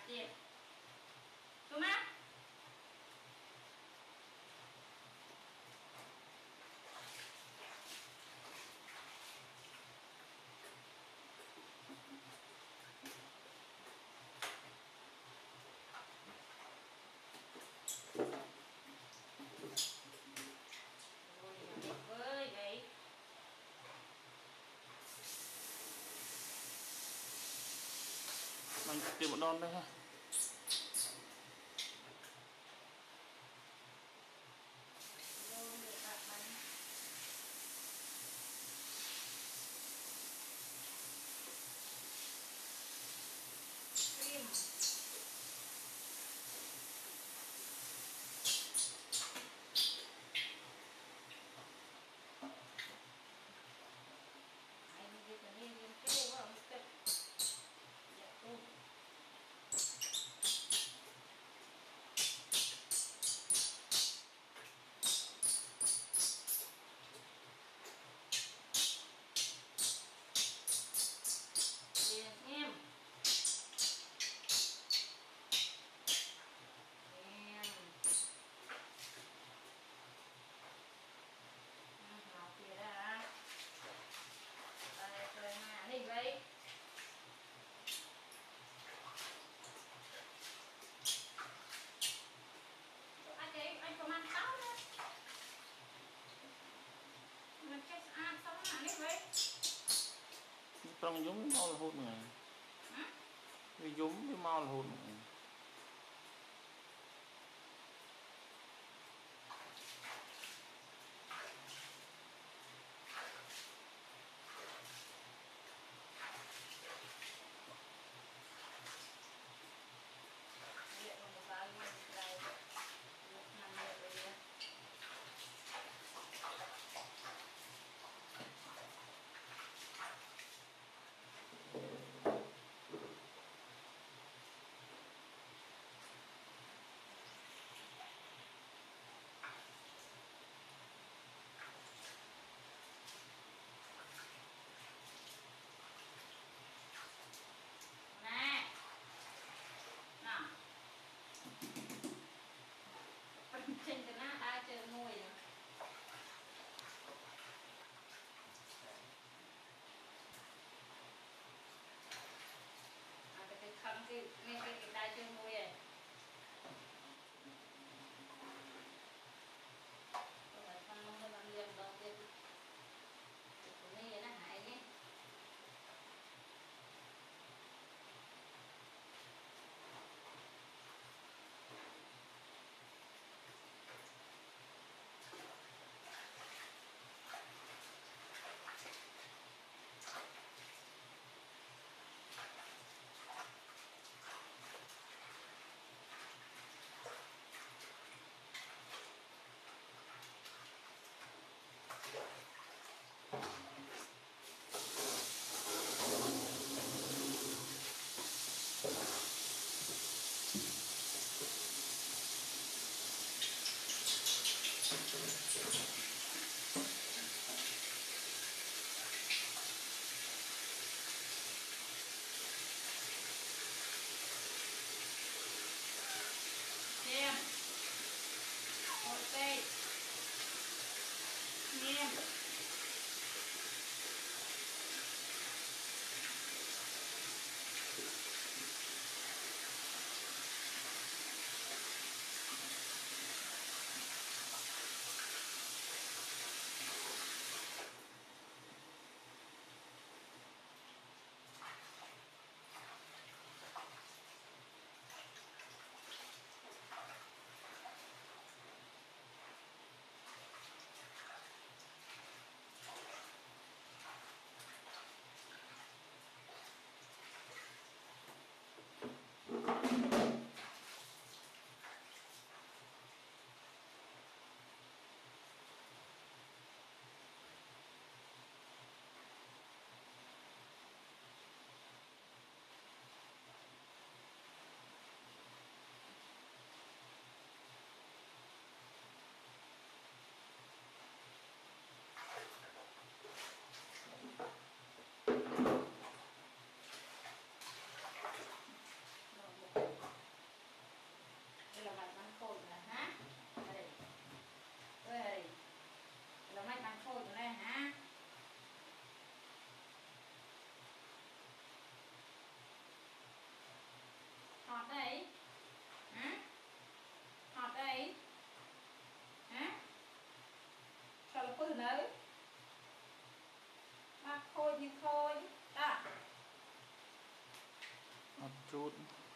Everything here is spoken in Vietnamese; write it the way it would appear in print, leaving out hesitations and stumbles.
tiền đúng không? Với vậy mình tìm một đòn đây ha. đi vậy anh không ăn táo nữa mình chết ăn xong mà đi vậy trong giống mau là hút này vì giống với mau là hút này. trên cái nát ai chơi ngồi rồi cái khăn cái đai chơi ngồi này không phải khăn nó làm liền đầu tiên cái này nó hại nhé thôi à một chút